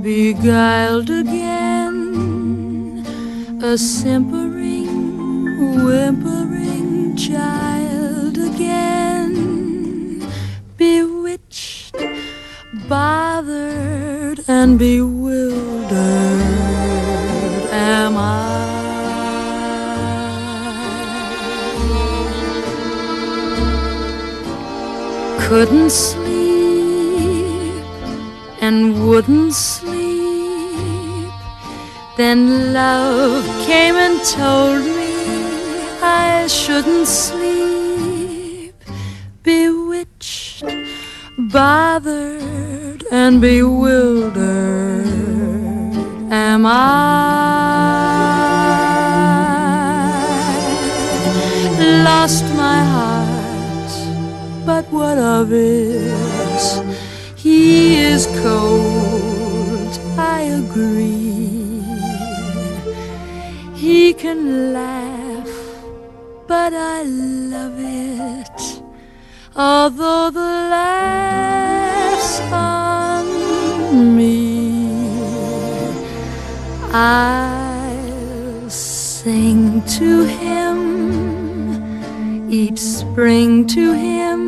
beguiled again, a simpering, whimpering child again, bewitched, bothered, and bewildered am I. Couldn't sleep and wouldn't sleep. Then love came and told me I shouldn't sleep. Bewitched, bothered, and bewildered am I. Lost my heart, but what of it? He is cold, I agree. He can laugh, but I love it, although the laugh's on me. I'll sing to him, each spring to him,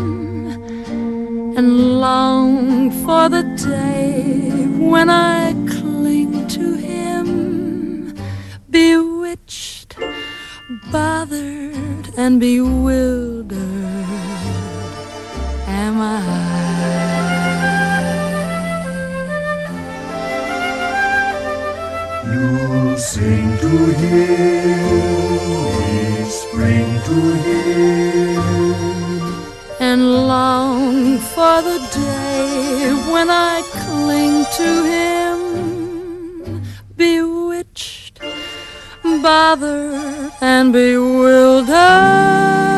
and long for the day when I cling to him. Bewitched, bothered, and bewildered am I. You'll sing to him, each spring to him, and long for the day when I cling to him. Bewitched, bothered, and bewildered